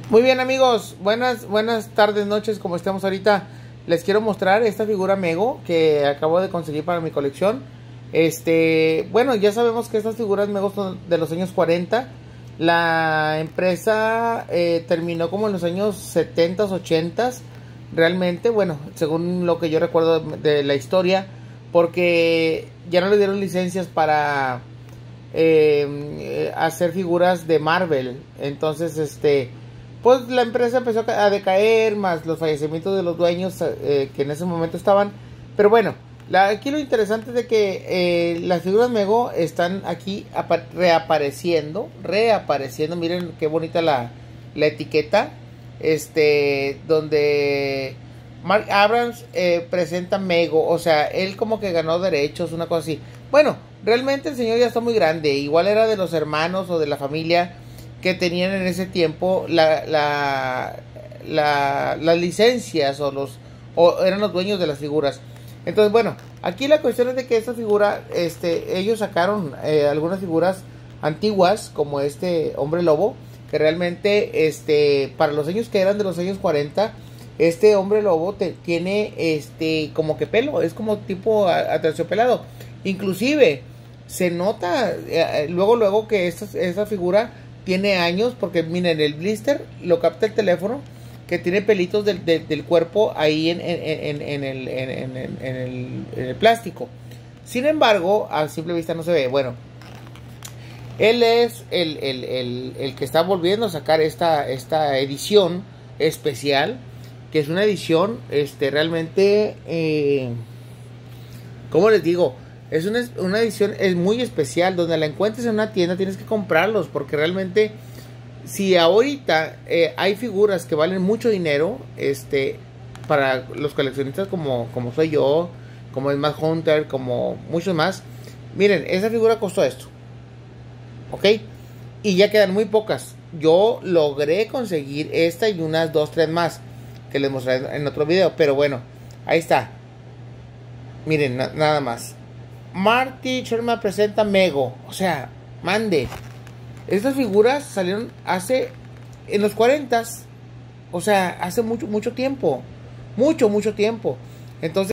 Muy bien, amigos, buenas tardes, noches, como estamos ahorita. Les quiero mostrar esta figura Mego que acabo de conseguir para mi colección. Bueno, ya sabemos que estas figuras Mego son de los años 40. La empresa terminó como en los años 70s, 80s. Realmente, bueno, según lo que yo recuerdo de la historia, porque ya no le dieron licencias para hacer figuras de Marvel. Entonces, pues la empresa empezó a decaer, más los fallecimientos de los dueños que en ese momento estaban. Pero bueno, aquí lo interesante es de que las figuras Mego están aquí reapareciendo. Miren qué bonita la etiqueta. Donde Mark Abrams presenta Mego. O sea, él como que ganó derechos, una cosa así. Bueno, realmente el señor ya está muy grande. Igual era de los hermanos o de la familia que tenían en ese tiempo las licencias o eran los dueños de las figuras. Entonces, bueno, aquí la cuestión es de que esta figura, ellos sacaron algunas figuras antiguas como este hombre lobo, que realmente, para los años que eran de los años 40, este hombre lobo tiene como que pelo, es como tipo aterciopelado. Inclusive se nota luego que esta figura tiene años, porque miren, el blister lo capta el teléfono, que tiene pelitos del cuerpo ahí en el plástico. Sin embargo, a simple vista no se ve. Bueno, él es el que está volviendo a sacar esta edición especial, que es una edición realmente, ¿cómo les digo? Es una edición muy especial. Donde la encuentres en una tienda tienes que comprarlos, porque realmente si ahorita hay figuras que valen mucho dinero para los coleccionistas como soy yo, como es más Hunter, como muchos más. Miren, esa figura costó esto, ok, y ya quedan muy pocas. Yo logré conseguir esta y unas 2, 3 más que les mostraré en otro video, pero bueno, ahí está. Miren, nada más. Marty Sherman presenta Mego. O sea, mande. Estas figuras salieron en los 40s. O sea, hace mucho tiempo. Mucho tiempo. Entonces